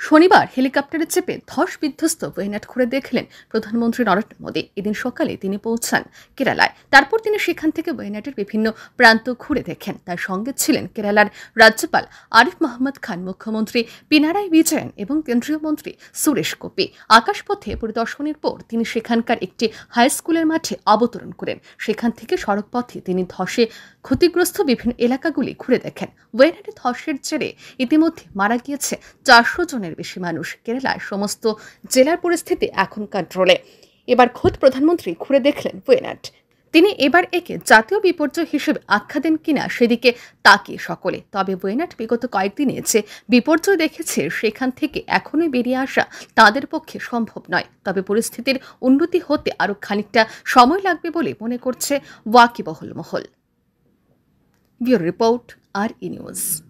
শনিবার হেলিকপ্টারে চেপে ধস বিধ্বস্ত ওয়েনাড ঘুরে দেখলেন প্রধানমন্ত্রী নরেন্দ্র মোদী। এদিন সকালে তিনি পৌঁছান কেরালায়। তারপর তিনি সেখান থেকে ওয়েনাডের বিভিন্ন প্রান্ত ঘুরে দেখেন। তার সঙ্গে ছিলেন কেরালার রাজ্যপাল আরিফ মোহাম্মদ খান, মুখ্যমন্ত্রী পিনারাই বিজয়ন এবং কেন্দ্রীয় মন্ত্রী সুরেশ গোপি। আকাশপথে পরিদর্শনের পর তিনি সেখানকার একটি হাই স্কুলের মাঠে অবতরণ করেন। সেখান থেকে সড়ক পথে তিনি ধসে ক্ষতিগ্রস্ত বিভিন্ন এলাকাগুলি ঘুরে দেখেন। ওয়েনাডে ধসের জেরে ইতিমধ্যে মারা গিয়েছে 400 জনের বেশি মানুষ। কেরালার সমস্ত জেলার পরিস্থিতি এখন কন্ট্রোলে। এবার খোদ প্রধানমন্ত্রী ঘুরে দেখলেন ওয়েনাড। তিনি এবার একে জাতীয় বিপর্যয় হিসেবে আখ্যা দেন কিনা সেদিকে তাকিয়ে সকলে। তবে ওয়েনাড বিগত কয়েকদিনে যে বিপর্যয় দেখেছে সেখান থেকে এখনোই বেরিয়ে আসা তাদের পক্ষে সম্ভব নয়। তবে পরিস্থিতির উন্নতি হতে আরও খানিকটা সময় লাগবে বলে মনে করছে ওয়াকিবহল মহল। Bureau report, RE news.